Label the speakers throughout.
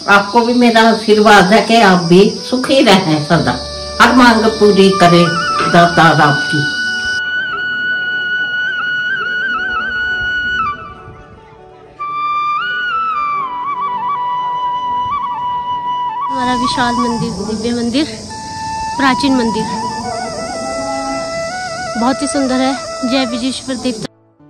Speaker 1: आपको भी मेरा आशीर्वाद है कि आप भी सुखी रहें सदा, हर मांग पूरी करे दातार आपकी।
Speaker 2: हमारा विशाल मंदिर, दिव्य मंदिर, प्राचीन मंदिर बहुत ही सुंदर है। जय विजेश्वर देवता।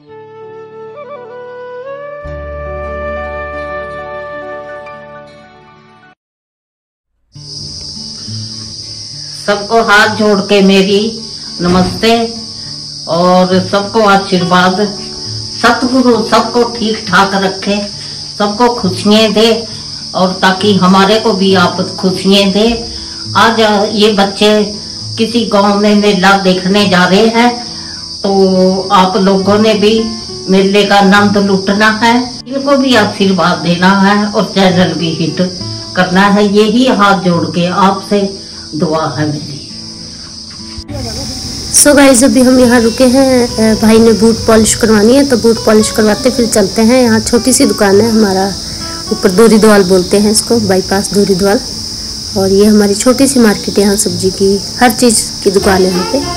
Speaker 1: सबको हाथ जोड़ के मेरी नमस्ते और सबको आशीर्वाद। सतगुरु सबको ठीक ठाक रखे, सबको खुशियां दे और ताकि हमारे को भी आप खुशियां दे। आज ये बच्चे किसी गांव में मेला देखने जा रहे हैं, तो आप लोगों ने भी मेले का आनंद लूटना है, इनको भी आशीर्वाद देना है और चैनल भी हिट करना है। यही हाथ जोड़ के आपसे दुआ है मेरी।
Speaker 2: सो गाइस, अभी हम यहाँ रुके हैं, भाई ने बूट पॉलिश करवानी है तो बूट पॉलिश करवाते फिर चलते हैं। यहाँ छोटी सी दुकान है हमारा, ऊपर दोरीद्वाल बोलते हैं इसको, बाईपास दोरीद्वाल। और ये हमारी छोटी सी मार्केट है, यहाँ सब्जी की हर चीज़ की दुकान है यहाँ पे।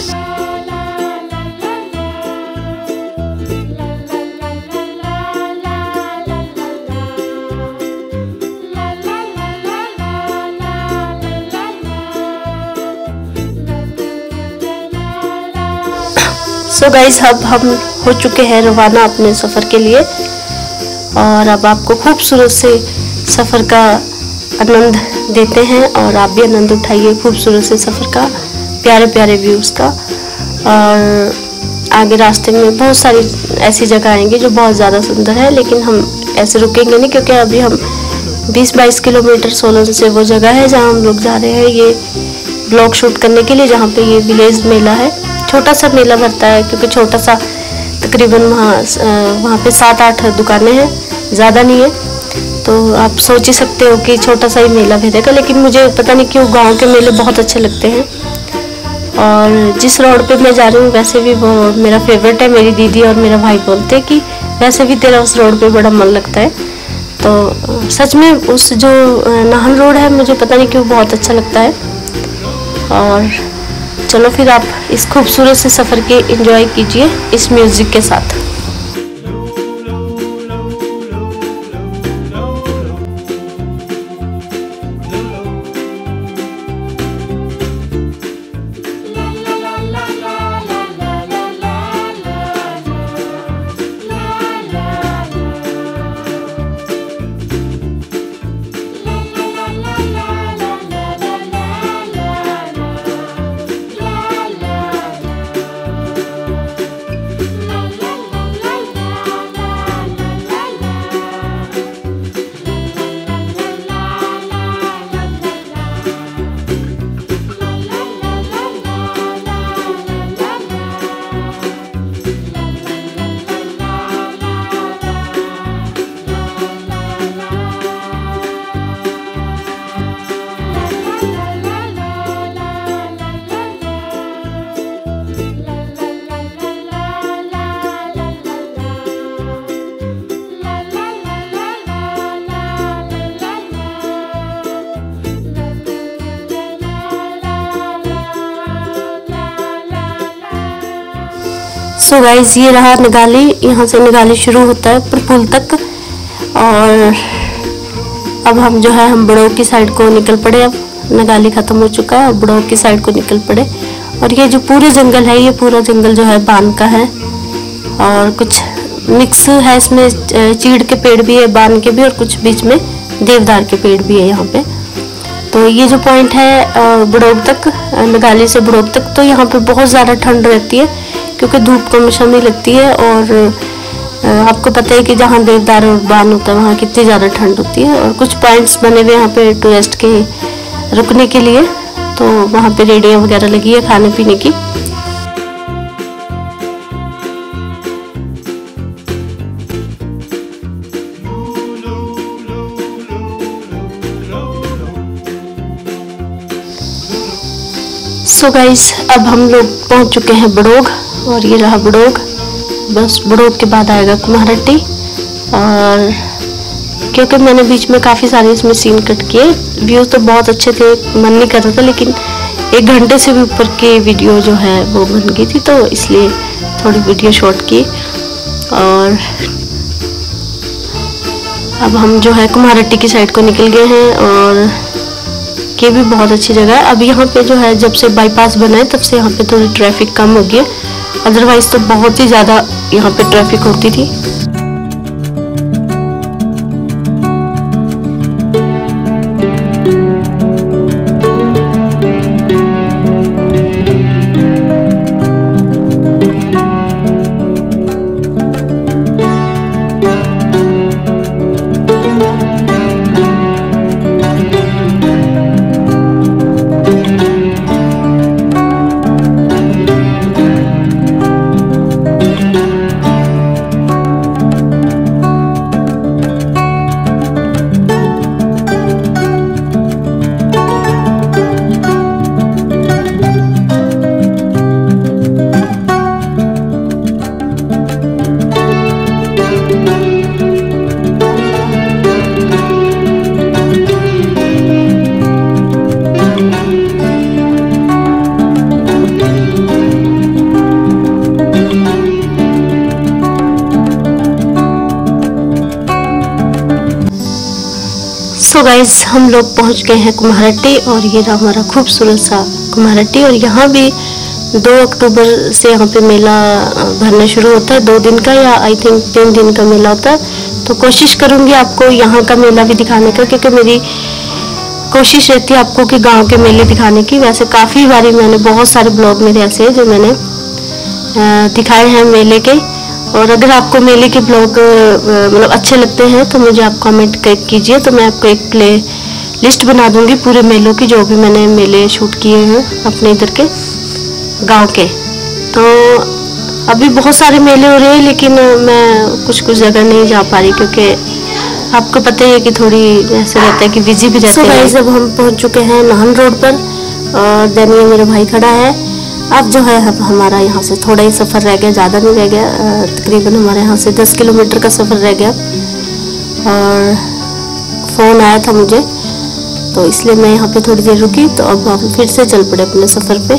Speaker 2: सो गाइस, अब हम हो चुके हैं रवाना अपने सफ़र के लिए और अब आपको खूबसूरत से सफ़र का आनंद देते हैं और आप भी आनंद उठाइए खूबसूरत से सफ़र का, प्यारे प्यारे व्यूज़ का। और आगे रास्ते में बहुत सारी ऐसी जगह आएंगी जो बहुत ज़्यादा सुंदर है, लेकिन हम ऐसे रुकेंगे नहीं क्योंकि अभी हम 20-22 किलोमीटर सोलन से वो जगह है जहाँ हम लोग जा रहे हैं ये ब्लॉग शूट करने के लिए, जहाँ पे ये विलेज मेला है। छोटा सा मेला भरता है क्योंकि छोटा सा, तकरीबन वहाँ पे 7-8 दुकानें हैं, ज़्यादा नहीं है। तो आप सोच ही सकते हो कि छोटा सा ही मेला भरेगा, लेकिन मुझे पता नहीं क्यों गांव के मेले बहुत अच्छे लगते हैं। और जिस रोड पे मैं जा रही हूँ वैसे भी वो मेरा फेवरेट है। मेरी दीदी और मेरा भाई बोलते हैं कि वैसे भी तेरा उस रोड पे बड़ा मन लगता है। तो सच में उस जो नाहन रोड है मुझे पता नहीं क्यों बहुत अच्छा लगता है। और चलो फिर आप इस खूबसूरत से सफ़र के एंजॉय कीजिए इस म्यूज़िक के साथ। सो गाइस, ये रहा निगाली। यहाँ से निगाली शुरू होता है पुल तक। और अब हम जो है हम बड़ोग की साइड को निकल पड़े। अब निगाली ख़त्म हो चुका है, अब बड़ोग की साइड को निकल पड़े। और ये जो पूरे जंगल है, ये पूरा जंगल जो है बान का है और कुछ मिक्स है इसमें, चीड़ के पेड़ भी है, बान के भी, और कुछ बीच में देवदार के पेड़ भी है यहाँ पे। तो ये जो पॉइंट है बड़ोग तक, निगाली से बड़ोग तक, तो यहाँ पे बहुत ज़्यादा ठंड रहती है क्योंकि धूप कम समय लगती है। और आपको पता है कि जहाँ देवदार और बान होता है वहाँ कितनी ज़्यादा ठंड होती है। और कुछ पॉइंट्स बने हुए यहाँ पे टूरिस्ट के रुकने के लिए, तो वहाँ पे रेडियाँ वगैरह लगी है खाने पीने की। सो गाइस, अब हम लोग पहुँच चुके हैं बड़ोग और ये रहा बड़ोग। बस बड़ोग के बाद आएगा कुम्हारहट्टी। और क्योंकि मैंने बीच में काफ़ी सारे इसमें सीन कट किए। व्यूज़ तो बहुत अच्छे थे, मन नहीं कर रहा था, लेकिन 1 घंटे से भी ऊपर की वीडियो जो है वो बन गई थी, तो इसलिए थोड़ी वीडियो शॉर्ट की। और अब हम जो है कुम्हारहट्टी की साइड को निकल गए हैं, और ये भी बहुत अच्छी जगह है। अब यहाँ पे जो है जब से बाईपास बना है तब से यहाँ पे थोड़ी ट्रैफिक कम हो गई है, अदरवाइज तो बहुत ही ज़्यादा यहाँ पे ट्रैफिक होती थी। सो गाइज हम लोग पहुंच गए हैं कुम्हारहट्टी, और ये रहा हमारा खूबसूरत सा कुम्हारहट्टी। और यहाँ भी 2 अक्टूबर से यहाँ पे मेला भरना शुरू होता है, 2 दिन का या आई थिंक 3 दिन का मेला होता है। तो कोशिश करूँगी आपको यहाँ का मेला भी दिखाने का, क्योंकि मेरी कोशिश रहती है आपको कि गांव के मेले दिखाने की। वैसे काफ़ी बारी मैंने बहुत सारे ब्लॉग मेरे ऐसे हैं जो मैंने दिखाए हैं मेले के। और अगर आपको मेले के ब्लॉग मतलब अच्छे लगते हैं तो मुझे आप कमेंट कीजिए, तो मैं आपको एक प्ले लिस्ट बना दूंगी पूरे मेलों की, जो भी मैंने मेले शूट किए हैं अपने इधर के गांव के। तो अभी बहुत सारे मेले हो रहे हैं, लेकिन मैं कुछ जगह नहीं जा पा रही, क्योंकि आपको पता ही है कि थोड़ी ऐसे रहता है कि बिजी भी रहते हैं। जब हम पहुंच चुके हैं नाहन रोड पर, और देन ये मेरा भाई खड़ा है। अब जो है हमारा यहाँ से थोड़ा ही सफ़र रह गया, ज़्यादा नहीं रह गया, तकरीबन हमारे यहाँ से 10 किलोमीटर का सफ़र रह गया। और फ़ोन आया था मुझे, तो इसलिए मैं यहाँ पे थोड़ी देर रुकी। तो अब हम फिर से चल पड़े अपने सफ़र पे।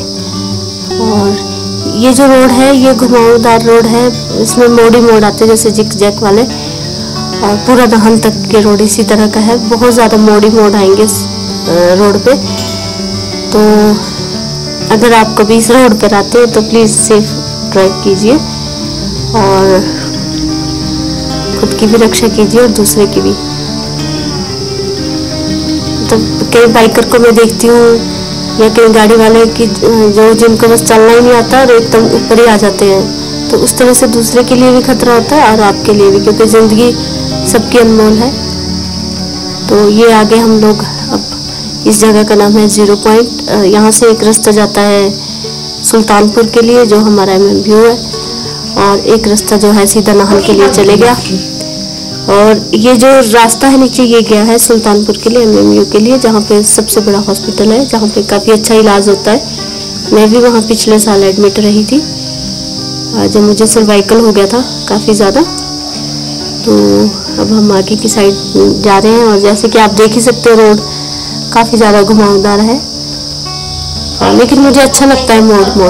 Speaker 2: और ये जो रोड है ये घुमावदार रोड है, इसमें मोड़ ही मोड़ आते हैं जैसे जिक जैक वाले, और पूरा नाहन तक के रोड इसी तरह का है। बहुत ज़्यादा मोड़ ही मोड़ आएंगे इस रोड पे। तो अगर आप कभी इस रोड पर आते हैं तो प्लीज़ सेफ ड्राइव कीजिए, और खुद की भी रक्षा कीजिए और दूसरे की भी। तो कई बाइकर को मैं देखती हूँ, या कई गाड़ी वाले की जो जिनको बस चलना ही नहीं आता और एकदम ऊपर ही आ जाते हैं, तो उस तरह से दूसरे के लिए भी खतरा होता है और आपके लिए भी, क्योंकि ज़िंदगी सबकी अनमोल है। तो ये आगे हम लोग, अब इस जगह का नाम है 0 पॉइंट। यहाँ से एक रास्ता जाता है सुल्तानपुर के लिए, जो हमारा MMU है, और एक रास्ता जो है सीधा नाहन के लिए चले गया। और ये जो रास्ता है नीचे, ये गया है सुल्तानपुर के लिए, MMU के लिए, जहाँ पे सबसे बड़ा हॉस्पिटल है, जहाँ पे काफ़ी अच्छा इलाज होता है। मैं भी वहाँ पिछले साल एडमिट रही थी, जब मुझे सर्वाइकल हो गया था काफ़ी ज़्यादा। तो अब हम आगे की साइड जा रहे हैं, और जैसे कि आप देख ही सकते हो रोड काफ़ी ज़्यादा घुमावदार है, लेकिन मुझे अच्छा लगता है मोड़ मोड़।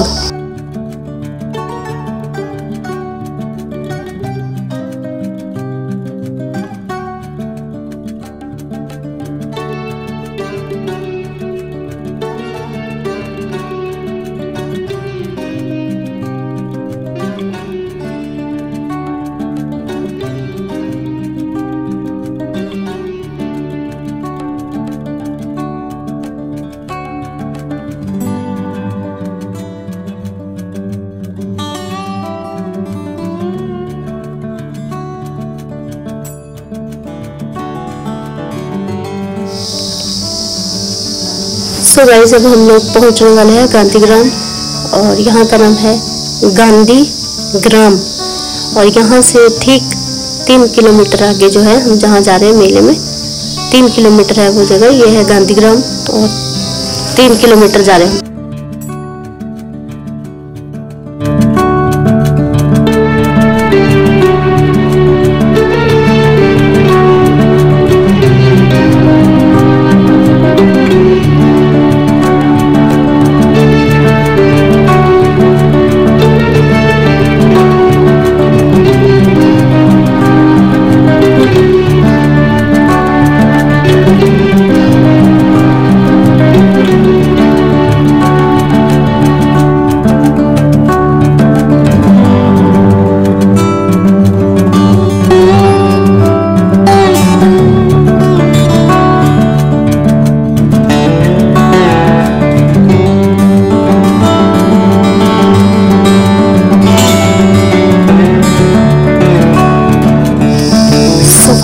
Speaker 2: सो गाइस अब हम लोग पहुंचने वाले हैं गांधीग्राम, और यहाँ का नाम है गांधी ग्राम। और यहाँ से ठीक 3 किलोमीटर आगे जो है हम जहाँ जा रहे हैं मेले में, 3 किलोमीटर है वो जगह, ये है गांधीग्राम, और 3 किलोमीटर जा रहे हैं।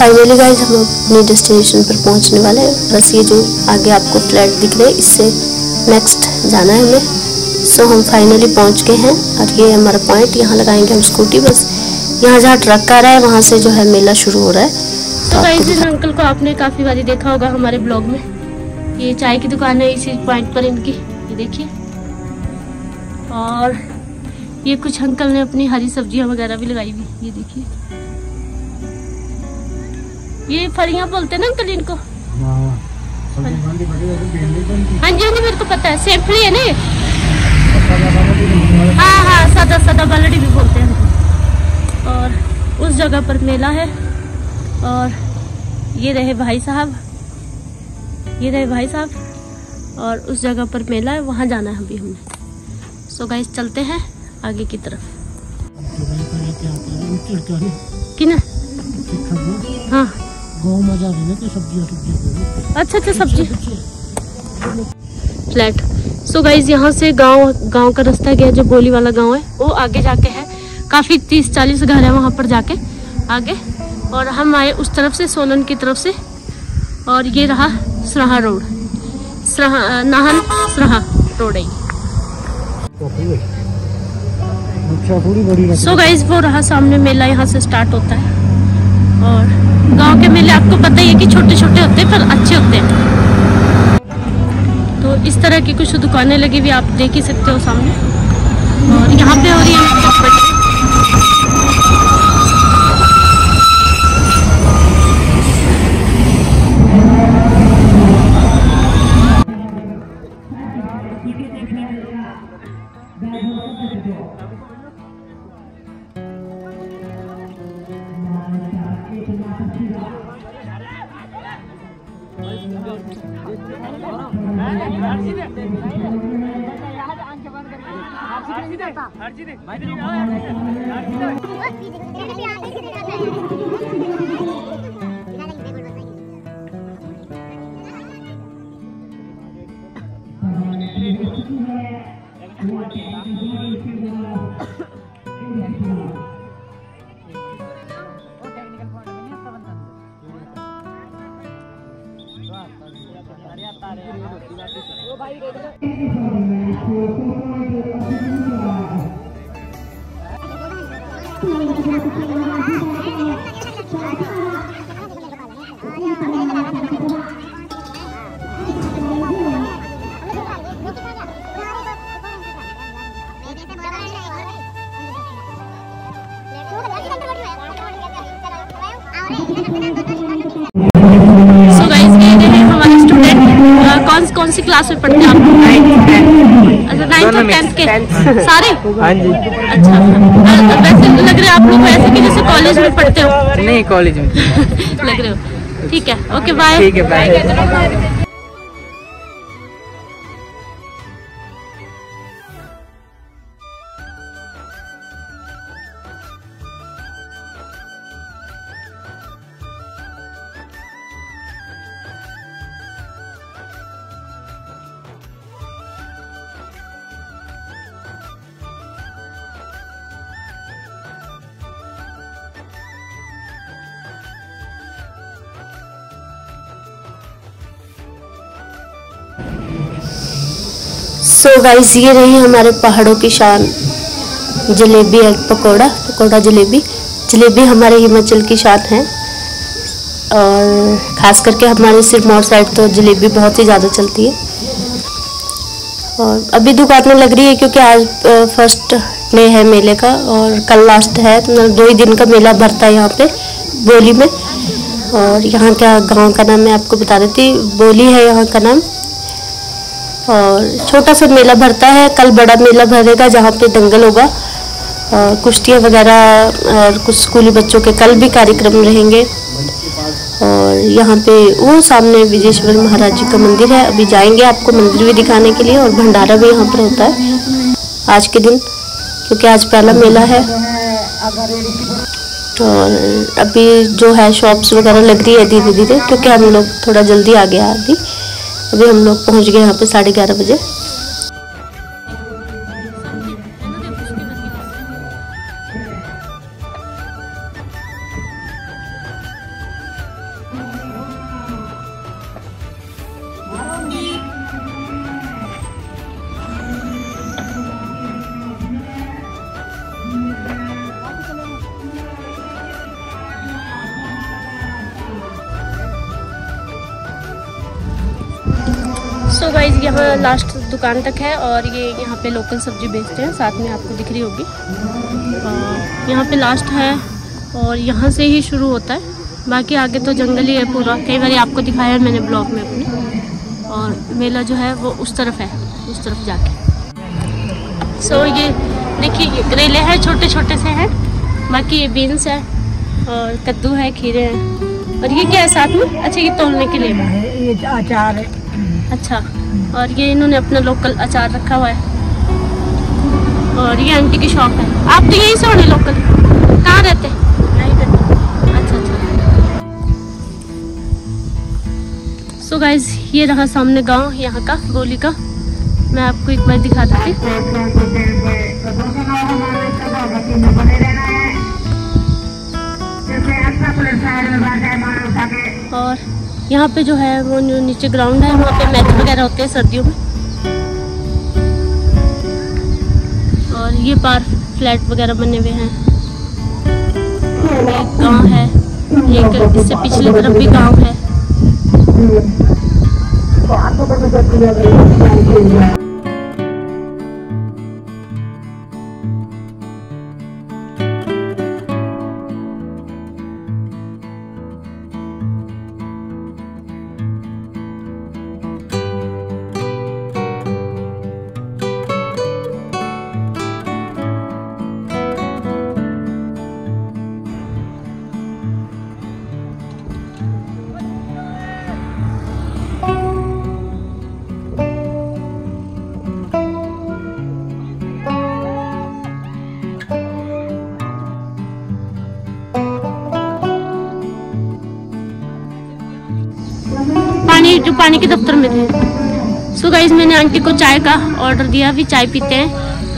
Speaker 2: फाइनली गाइस हम अपनी डेस्टिनेशन पर पहुंचने वाले हैं। बस ये जो आगे आपको फ्लैट दिख रहे हैं इससे नेक्स्ट जाना है हमें। सो हम फाइनली पहुंच गए हैं और ये हमारा पॉइंट, यहाँ लगाएंगे हम स्कूटी। बस यहाँ जहाँ ट्रक आ रहा है वहाँ से जो है मेला शुरू हो रहा है। तो गाइस इस अंकल को आपने काफ़ी बार देखा होगा हमारे ब्लॉग में। ये चाय की दुकान है इसी पॉइंट पर इनकी, ये देखिए। और ये कुछ अंकल ने अपनी हरी सब्जियां वगैरह भी लगाई हुई, ये देखिए। ये फलियां बोलते हैं ना अंकल इनको। हाँ जी मेरे को पता है, सेमफली है ना ये। हाँ सदा सदा बलड़ी भी बोलते हैं। और उस जगह पर मेला है और ये रहे भाई साहब, और उस जगह पर मेला है, वहाँ जाना है अभी हमने। सो गाइस चलते हैं आगे की तरफ। किना? हाँ अच्छा सब्जी फ्लैट। सो गाइस यहाँ से गांव का रास्ता गया, जो बोली वाला गांव है वो आगे जाके है। काफी 30-40 घर है वहाँ पर जाके आगे। और हम आए उस तरफ से, सोलन की तरफ से। और ये रहा सराहा रोड, नाहन सराहा रोड है। सो गाइस वो रहा सामने मेला, यहाँ से स्टार्ट होता है। और गांव के मेले आपको पता ही है कि छोटे छोटे होते हैं पर अच्छे होते हैं। तो इस तरह की कुछ दुकानें लगी हुई आप देख ही सकते हो सामने। और यहाँ पे हो रही है कौन सी क्लास में पढ़ते हैं आप? 9th और 10th के सारे?
Speaker 3: हाँ जी।
Speaker 2: अच्छा वैसे लग रहे आप लोग ऐसे कि जैसे कॉलेज में पढ़ते हो?
Speaker 3: नहीं कॉलेज में
Speaker 2: लग रहे हो। ठीक है, ओके बाय।
Speaker 3: ठीक है बाय।
Speaker 2: सो गाइस ये रही हमारे पहाड़ों की शान, जलेबी एग पकौड़ा जलेबी हमारे हिमाचल की शान है। और ख़ास करके हमारे सिरमौर साइड तो जलेबी बहुत ही ज़्यादा चलती है। और अभी दुकानें लग रही है क्योंकि आज फर्स्ट डे है मेले का और कल लास्ट है। 2 ही दिन का मेला भरता है यहाँ पे बोली में। और यहाँ का गांव का नाम मैं आपको बता देती, बोली है यहाँ का नाम। और छोटा सा मेला भरता है, कल बड़ा मेला भरेगा जहाँ पे दंगल होगा और कुश्तियाँ वगैरह और कुछ स्कूली बच्चों के कल भी कार्यक्रम रहेंगे। और यहाँ पे वो सामने विजेश्वर महाराज जी का मंदिर है, अभी जाएंगे आपको मंदिर भी दिखाने के लिए। और भंडारा भी यहाँ पर होता है आज के दिन क्योंकि आज पहला मेला है। और अभी जो है शॉप्स वगैरह लग रही है धीरे धीरे क्योंकि हम लोग थोड़ा जल्दी आ गया। अभी हम लोग पहुँच गए यहाँ पे 11:30 बजे। सो गाइज यहाँ लास्ट दुकान तक है और ये यहाँ पे लोकल सब्जी बेचते हैं, साथ में आपको दिख रही होगी। यहाँ पे लास्ट है और यहाँ से ही शुरू होता है, बाकी आगे तो जंगल ही है पूरा। कई बार आपको दिखाया है मैंने ब्लॉग में अपने। और मेला जो है वो उस तरफ है, उस तरफ जाके। सो ये देखिए ये करेले हैं, छोटे छोटे से हैं, बाकी ये बीन्स है और कद्दू है, खीरे हैं। और ये क्या है साथ में? अच्छा ये तोलने के लिए
Speaker 4: ये अचार है।
Speaker 2: अच्छा, और ये इन्होंने अपना लोकल अचार रखा हुआ है। और ये आंटी की शॉप है। आप तो यहीं से होने लोकल? कहाँ रहते? अच्छा अच्छा। सो गाइज ये रहा सामने गांव यहाँ का, गोली का। मैं आपको एक बार दिखा देती। और यहाँ पे जो है वो नीचे ग्राउंड है, वहाँ पे मैच वगैरह होते हैं सर्दियों में। और ये पार फ्लैट वगैरह बने हुए हैं। एक गांव है, एक इससे पिछली तरफ भी गांव है। जो पानी के दफ्तर में थे। सो गाइस मैंने आंटी को चाय का ऑर्डर दिया, अभी चाय पीते हैं।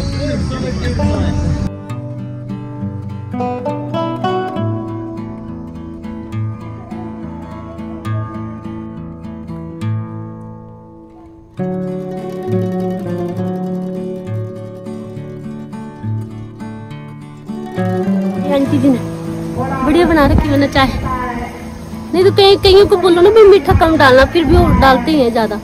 Speaker 2: आंटी जी ने बढ़िया बना रखी मैंने चाय। नहीं तो कहीं को बोलो ना भी मीठा कम डालना, फिर भी वो डालते ही हैं ज्यादा।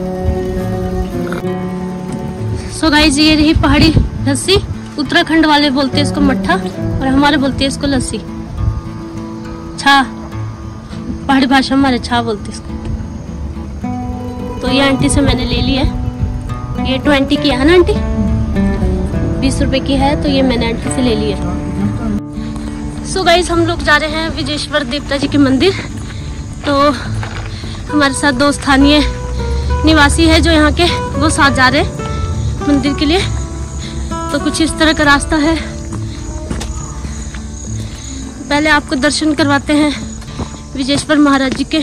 Speaker 2: सो गाइस ये रही पहाड़ी लस्सी। उत्तराखंड वाले बोलते हैं इसको मट्ठा और हमारे बोलते हैं इसको लस्सी। छा, पहाड़ी भाषा हमारे छा बोलते हैं इसको। तो ये आंटी से मैंने ले लिया है। ये 20 की है ना आंटी? 20 रुपए की है, तो ये मैंने आंटी से ले लिया। सो गाइस हम लोग जा रहे हैं विजेश्वर देवता जी के मंदिर। तो हमारे साथ दो स्थानीय निवासी है जो यहाँ के, वो साथ जा रहे हैं मंदिर के लिए। तो कुछ इस तरह का रास्ता है। पहले आपको दर्शन करवाते हैं विजेश्वर महाराज जी के।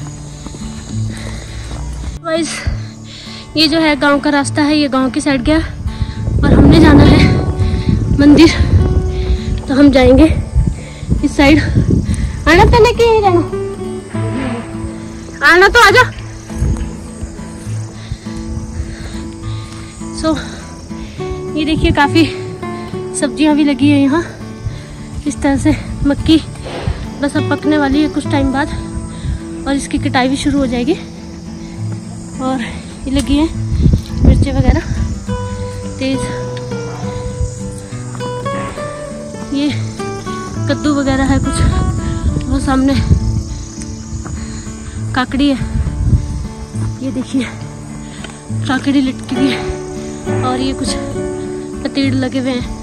Speaker 2: गाइस ये जो है गांव का रास्ता है, ये गांव की साइड गया और हमने जाना है मंदिर। तो हम जाएंगे इस साइड। आना तो नहीं कि रहना, आना तो आजा। सो ये देखिए काफी सब्जियां भी लगी है यहाँ इस तरह से। मक्की बस अब पकने वाली है कुछ टाइम बाद और इसकी कटाई भी शुरू हो जाएगी। और ये लगी है मिर्ची वगैरह तेज। ये कद्दू वगैरह है कुछ, वो सामने काकड़ी है। ये देखिए काकड़ी लटकी हुई है और ये कुछ पतीड़ लगे हुए हैं।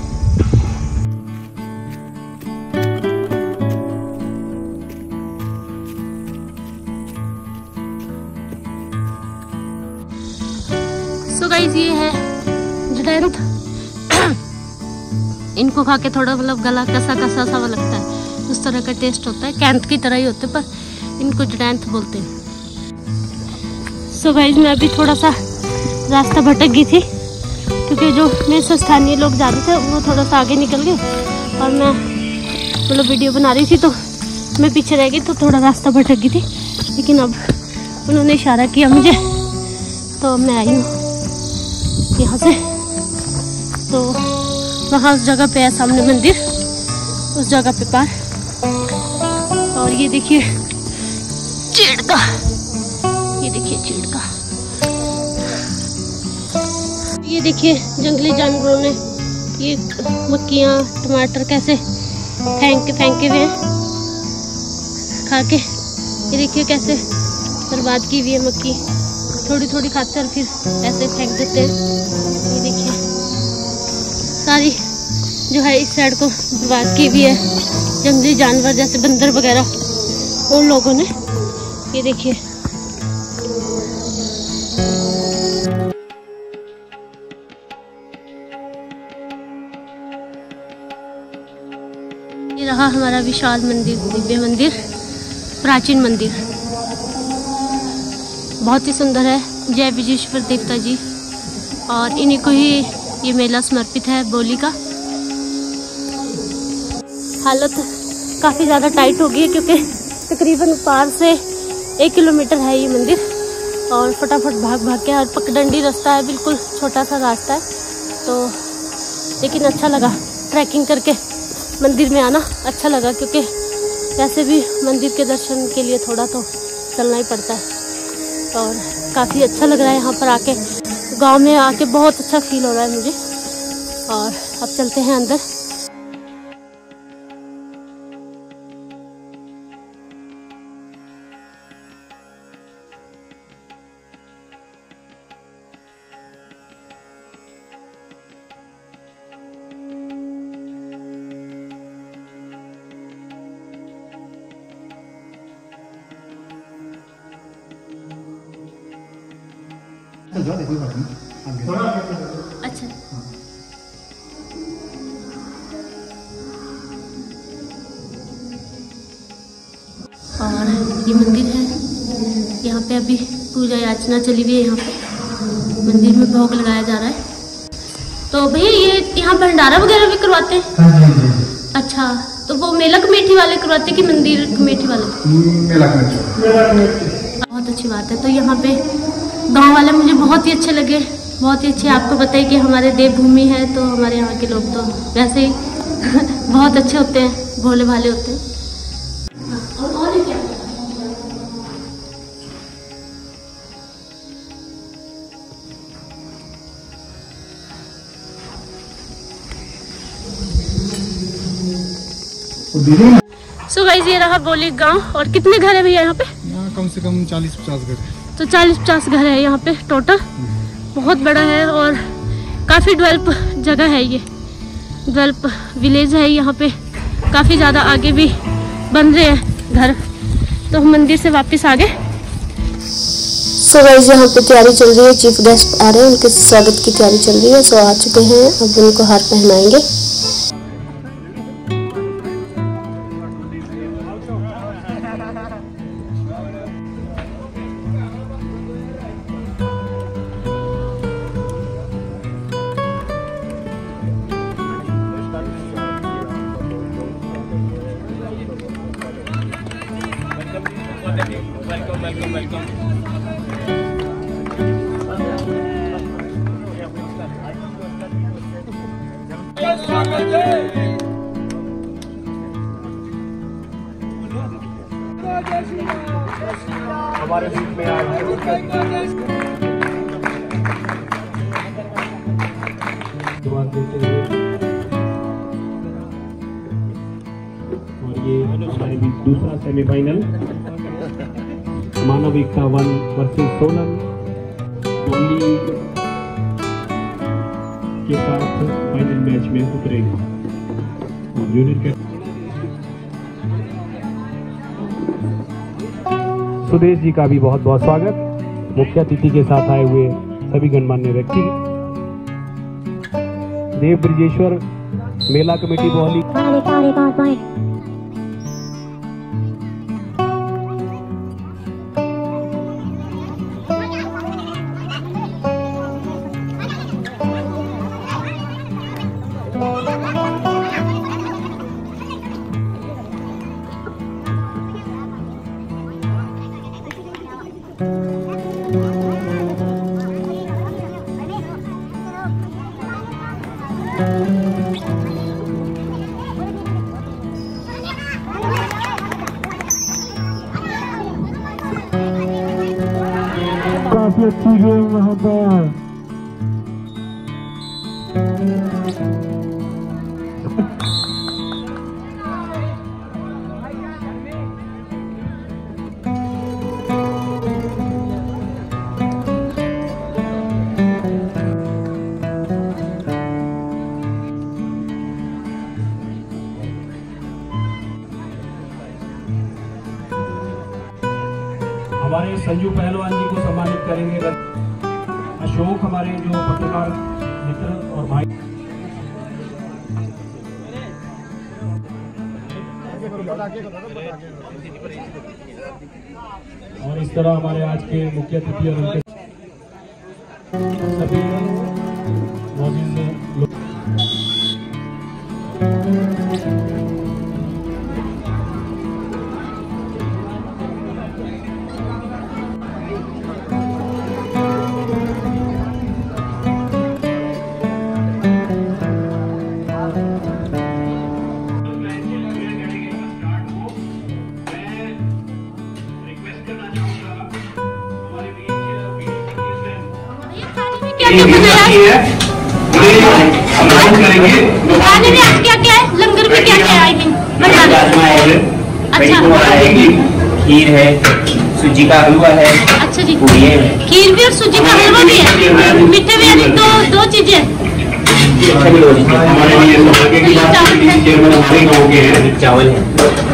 Speaker 2: सो गाइस ये है जटैंथ। इनको खा के थोड़ा मतलब गला कसा कसा सा लगता है, उस तरह का टेस्ट होता है। कैंथ की तरह ही होते पर इनको जटैंथ बोलते हैं। सो गाइस मैं अभी थोड़ा सा रास्ता भटक गई थी क्योंकि जो मेरे से स्थानीय लोग जा रहे थे वो थोड़ा सा आगे निकल गए और मैं मतलब वीडियो बना रही थी तो मैं पीछे रह गई, तो थोड़ा रास्ता भटक गई थी। लेकिन अब उन्होंने इशारा किया मुझे तो मैं आई हूँ यहाँ से। तो वहाँ उस जगह पे है सामने मंदिर, उस जगह पे पार। और ये देखिए चीड़ का, ये देखिए चीड़ का ये देखिए जंगली जानवरों ने ये मक्खियाँ टमाटर कैसे फेंके हुए हैं खा के। ये देखिए कैसे बर्बाद की हुई है मक्खी, थोड़ी थोड़ी खाते और फिर ऐसे फेंक देते हैं। ये देखिए सारी जो है इस साइड को बर्बाद की हुई है जंगली जानवर जैसे बंदर वगैरह उन लोगों ने। ये देखिए ये रहा हमारा विशाल मंदिर, दिव्य मंदिर, प्राचीन मंदिर, बहुत ही सुंदर है। जय विजेश्वर देवता जी, और इन्हीं को ही ये मेला समर्पित है बोली का। हालत काफ़ी ज़्यादा टाइट हो गई है क्योंकि तकरीबन पार से 1 किलोमीटर है ये मंदिर और फटाफट भाग भाग के, और पगडंडी रास्ता है, बिल्कुल छोटा सा रास्ता है। तो लेकिन अच्छा लगा ट्रैकिंग करके मंदिर में आना, अच्छा लगा क्योंकि वैसे भी मंदिर के दर्शन के लिए थोड़ा तो चलना ही पड़ता है। और काफ़ी अच्छा लग रहा है यहाँ पर आके, गांव में आके बहुत अच्छा फील हो रहा है मुझे। और अब चलते हैं अंदर। अच्छा और ये मंदिर है, यहाँ पे अभी पूजा याचना चली हुई है। यहाँ पे मंदिर में भोग लगाया जा रहा है। तो भैया ये यहाँ भंडारा वगैरह भी करवाते हैं? अच्छा, तो वो मेला कमेटी वाले करवाते हैं कि मंदिर कमेटी वाले?
Speaker 4: मेला कमेटी।
Speaker 2: बहुत अच्छी बात है। तो यहाँ पे गांव वाले मुझे बहुत ही अच्छे लगे, बहुत ही अच्छे। आपको बताइए कि हमारे देवभूमि है तो हमारे यहाँ के लोग तो वैसे ही बहुत अच्छे होते हैं, भोले भाले होते हैं। और क्या सो गाइस ये रहा बोली गांव। और कितने घर है भैया यहाँ पे?
Speaker 4: यहाँ कम से कम 40-50 घर है।
Speaker 2: तो 40-50 घर है यहाँ पे टोटल, बहुत बड़ा है और काफ़ी डेवलप जगह है। ये डेवलप विलेज है। यहाँ पे काफ़ी ज़्यादा आगे भी बन रहे हैं घर। तो हम मंदिर से वापस आ गए।
Speaker 5: सो गाइस यहाँ पे तैयारी चल रही है, चीफ गेस्ट आ रहे हैं, उनके स्वागत की तैयारी चल रही है। सो आ चुके हैं, अब उनको हार पहनाएंगे।
Speaker 6: हमारे बीच में दुआ देते हुए, और ये हमारे बीच दूसरा सेमीफाइनल मानव एकता 1 वर्सेस सोनम दिल्ली के साथ फाइनल मैच में उतरेगा। यूनिट के सुदेश जी का भी बहुत बहुत स्वागत। मुख्य अतिथि के साथ आए हुए सभी गणमान्य व्यक्ति, देव ब्रजेश्वर मेला कमेटी बोहली, काफी अच्छी गेम वहाँ पर। हमारे संजू पहलवान जी को सम्मानित करेंगे। अशोक हमारे जो पत्रकार मित्र और भाई, और इस तरह हमारे आज के मुख्य अतिथि और उनके सभी मौजूद लोग।
Speaker 2: क्या बनाया खाने में आज क्या क्या है? लंगर में क्या क्या है? आई मीन अच्छा,
Speaker 7: खीर है, सूजी का हलवा है।
Speaker 2: अच्छा जी, खीर भी और सूजी का हलवा भी है, मीठे भी है। दो चीजें
Speaker 7: चावल है।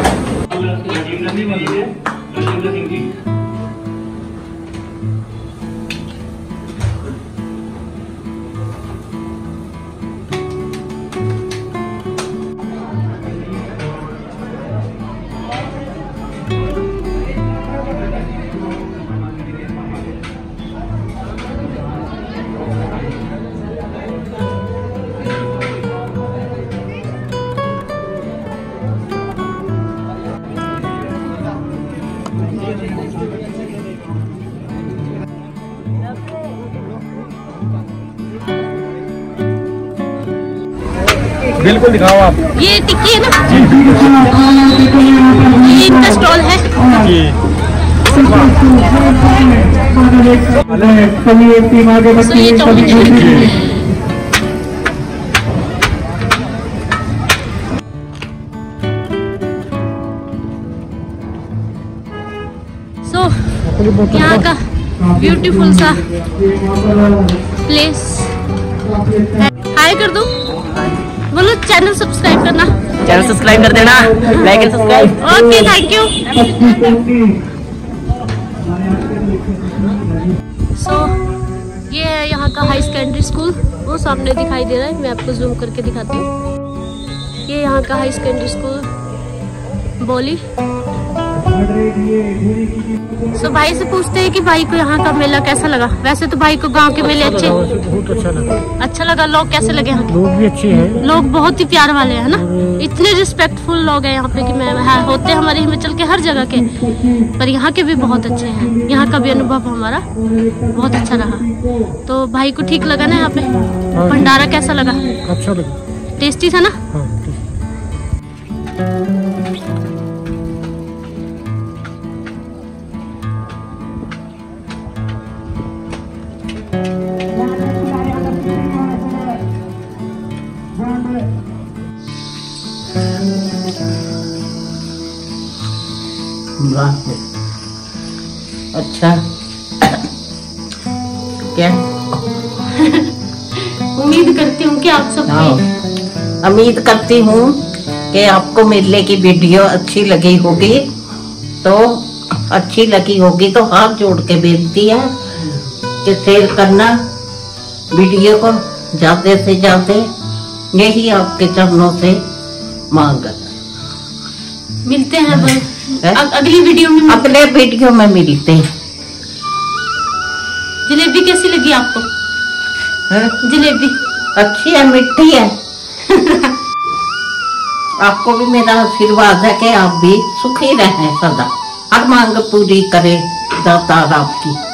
Speaker 4: बिल्कुल दिखाओ आप।
Speaker 2: ये टिक्की है ना, ये इनका स्टॉल है। So, ये चाउमीन है। So, यहाँ का ब्यूटीफुल सा प्लेस। हाय कर दो, बोलो चैनल सब्सक्राइब करना।
Speaker 7: चैनल सब्सक्राइब कर देना, like and subscribe.
Speaker 2: Okay, thank you. So ये है यहाँ का हाई सेकेंडरी स्कूल, वो सामने दिखाई दे रहा है। मैं आपको जूम करके दिखाती हूँ। ये यहाँ का हाई सेकेंडरी स्कूल बोली। सो भाई से पूछते हैं कि भाई को यहाँ का मेला कैसा लगा। वैसे तो भाई को गांव के मेले अच्छे,
Speaker 4: बहुत अच्छा लगा।
Speaker 2: अच्छा लगा। लोग कैसे लगे यहाँ?
Speaker 4: लोग भी अच्छे हैं,
Speaker 2: लोग बहुत ही प्यार वाले हैं ना। इतने रिस्पेक्टफुल लोग हैं यहाँ पे कि मैं होते हमारे हिमाचल के हर जगह के, पर यहाँ के भी बहुत अच्छे हैं। यहाँ का भी अनुभव हमारा बहुत अच्छा रहा। तो भाई को ठीक लगा ना यहाँ पे? भंडारा कैसा लगा?
Speaker 4: अच्छा लगा,
Speaker 2: टेस्टी था ना?
Speaker 1: अच्छा क्या
Speaker 2: उम्मीद करती हूँ कि आप सब
Speaker 1: उम्मीद करती हूँ कि आपको मेले की वीडियो अच्छी लगी होगी। तो अच्छी लगी होगी तो हाथ जोड़ के बेनती है कि शेयर करना वीडियो को ज्यादा से ज्यादा, यही आपके चरणों से मांग।
Speaker 2: मिलते हैं अगली वीडियो में।
Speaker 1: अगले वीडियो में मिलते हैं।
Speaker 2: जलेबी कैसी लगी आपको? जलेबी
Speaker 1: अच्छी है, मीठी है। आपको भी मेरा आशीर्वाद है कि आप भी सुखी रहें सदा, हर मांग पूरी करे दातार आपकी।